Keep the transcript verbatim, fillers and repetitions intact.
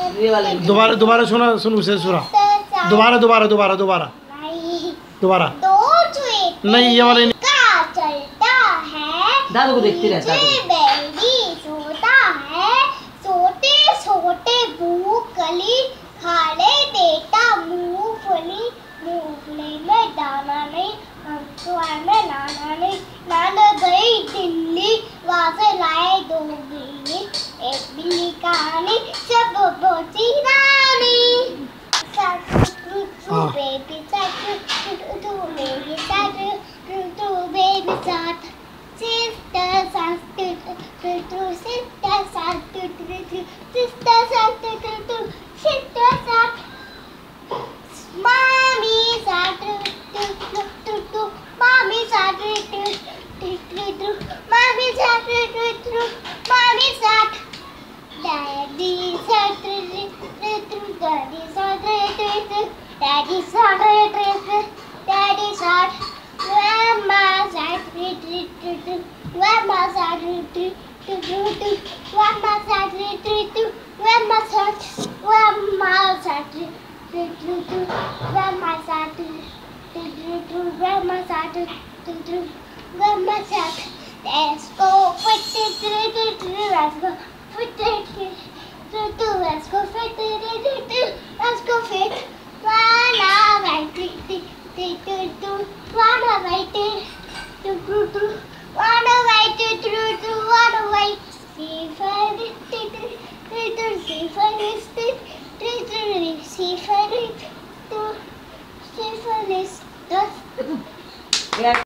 दोबारा दोबारा सुना सुन उसे सुना दोबारा दोबारा दोबारा दोबारा दोबारा नहीं ये वाले चलता है दादू को देखती रहता है बेबी सोता है सोते सोते मूंगफली खा ले बेटा मूंगफली मूंगफली में दाना नहीं हमको में नाना नहीं नाना गई दिल्ली वहाँ से लाए दो बिल्ली एक बिल्ली कहानी सब बोती रानी बेबी साथ तू मेरी साथ तू बेबी साथ sister साथ तू sister साथ तू sister साथ तू sister साथ mommy साथ तू तू तू mommy साथ तू तू तू mommy साथ तू तू mommy साथ daddy साथ तू तू daddy साथ तू daddy साथ तू daddy साथ grandma साथ तू तू grandma साथ तू तू तू grandma साथ तू तू grandma साथ grandma साथ तू तू grandma साथ तू तू grandma साथ तू तू grandma साथ let's go fit it let's go fit it let's go fit it let's go fit wanna right wanna right wanna right wanna right see for it see for it see for it see for it